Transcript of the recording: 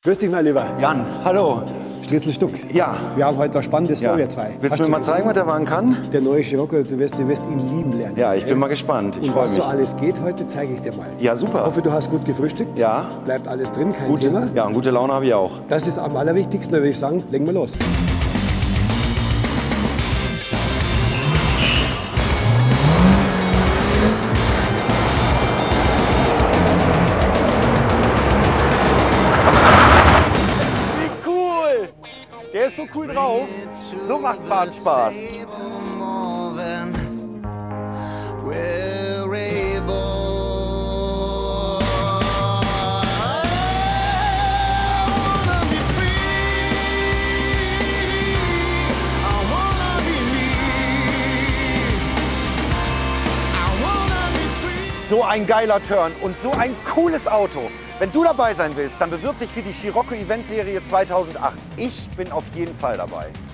Grüß dich, mein Lieber. Jan, hallo. Stritzel Stuck. Ja. Wir haben heute was Spannendes vor, wir zwei. Willst du mir mal zeigen, was der Wagen kann? Der neue Scirocco, du wirst ihn lieben lernen. Ja, ich bin mal gespannt. Ich Und freue was mich. so alles geht heute, zeige ich dir mal. Ja, super. Ich hoffe, du hast gut gefrühstückt. Ja. Bleibt alles drin, kein Thema. Ja, und gute Laune habe ich auch. Das ist am allerwichtigsten, da würde ich sagen, legen wir los. Wie cool! Der ist so cool drauf. So macht Fahren Spaß. So ein geiler Turn und so ein cooles Auto. Wenn du dabei sein willst, dann bewirb dich für die Scirocco Event Serie 2008. Ich bin auf jeden Fall dabei.